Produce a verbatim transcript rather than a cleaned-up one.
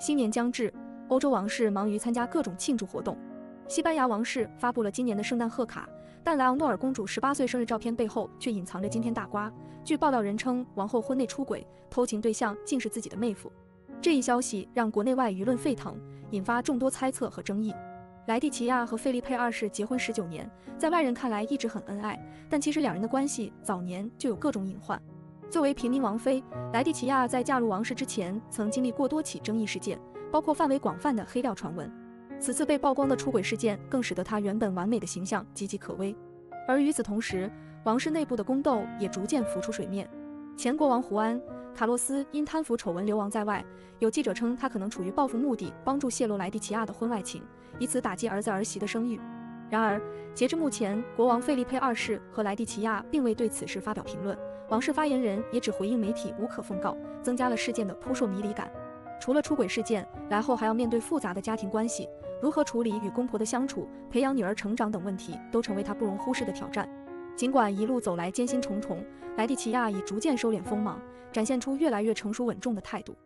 新年将至，欧洲王室忙于参加各种庆祝活动。西班牙王室发布了今年的圣诞贺卡，但莱昂诺尔公主十八岁生日照片背后却隐藏着惊天大瓜。据报道人称，王后婚内出轨，偷情对象竟是自己的妹夫。这一消息让国内外舆论沸腾，引发众多猜测和争议。莱蒂奇亚和费利佩二世结婚十九年，在外人看来一直很恩爱，但其实两人的关系早年就有各种隐患。作为平民王妃，莱蒂奇亚在嫁入王室之前，曾经历过多起争议事件，包括范围广泛的黑料传闻。此次被曝光的出轨事件，更使得她原本完美的形象岌岌可危。而与此同时，王室内部的宫斗也逐渐浮出水面。前国王胡安·卡洛斯因贪腐丑闻流亡在外，有记者称他可能处于报复目的，帮助泄露莱蒂奇亚的婚外情，以此打击儿子儿媳的声誉。然而，截至目前，国王费利佩二世和莱蒂奇亚并未对此事发表评论，王室发言人也只回应媒体无可奉告，增加了事件的扑朔迷离感。除了出轨事件，莱后还要面对复杂的家庭关系，如何处理与公婆的相处、培养女儿成长等问题，都成为她不容忽视的挑战。尽管一路走来艰辛重重，莱蒂奇亚已逐渐收敛锋芒，展现出越来越成熟稳重的态度。